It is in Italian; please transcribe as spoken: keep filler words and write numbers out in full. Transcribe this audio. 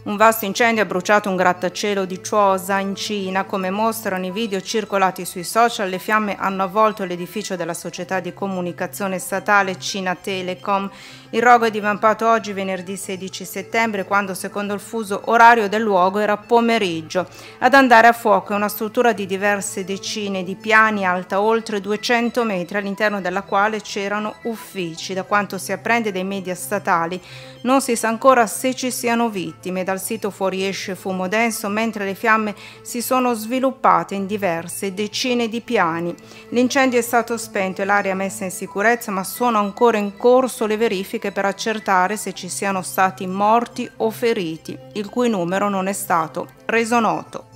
Un vasto incendio ha bruciato un grattacielo di Chuosa in Cina. Come mostrano i video circolati sui social, le fiamme hanno avvolto l'edificio della società di comunicazione statale Cina Telecom. Il rogo è divampato oggi, venerdì sedici settembre, quando secondo il fuso orario del luogo era pomeriggio. Ad andare a fuoco è una struttura di diverse decine di piani, alta oltre duecento metri, all'interno della quale c'erano uffici. Da quanto si apprende dai media statali, non si sa ancora se ci siano vittime. Dal sito fuoriesce fumo denso, mentre le fiamme si sono sviluppate in diverse decine di piani. L'incendio è stato spento e l'area messa in sicurezza, ma sono ancora in corso le verifiche per accertare se ci siano stati morti o feriti, il cui numero non è stato reso noto.